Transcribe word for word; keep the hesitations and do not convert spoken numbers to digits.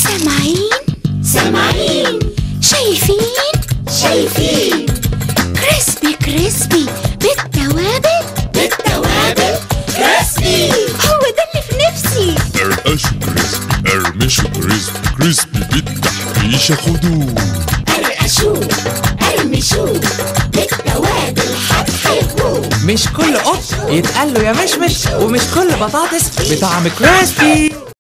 سامعين سامعين، شايفين شايفين، كرسبي كرسبي بالتوابل بالتوابل كرسبي، هو ده اللي في نفسي. قرقشوا كرسبي، قرمشوا كرسبي، كرسبي بالتحريشة خدوه. قرقشوه قرمشوه بالتوابل هتحبوه. مش كل قط يتقال له يا مشمش، ومش كل بطاطس بطعم كرسبي.